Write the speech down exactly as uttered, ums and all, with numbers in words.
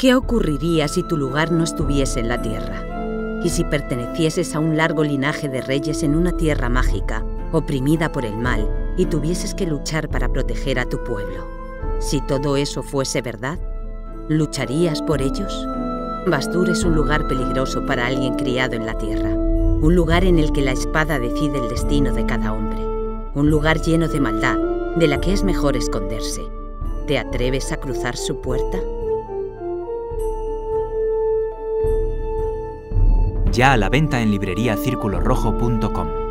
¿Qué ocurriría si tu lugar no estuviese en la Tierra? ¿Y si pertenecieses a un largo linaje de reyes en una tierra mágica, oprimida por el mal, y tuvieses que luchar para proteger a tu pueblo? Si todo eso fuese verdad, ¿lucharías por ellos? Bastur es un lugar peligroso para alguien criado en la Tierra. Un lugar en el que la espada decide el destino de cada hombre. Un lugar lleno de maldad, de la que es mejor esconderse. ¿Te atreves a cruzar su puerta? Ya a la venta en librería círculo rojo punto com.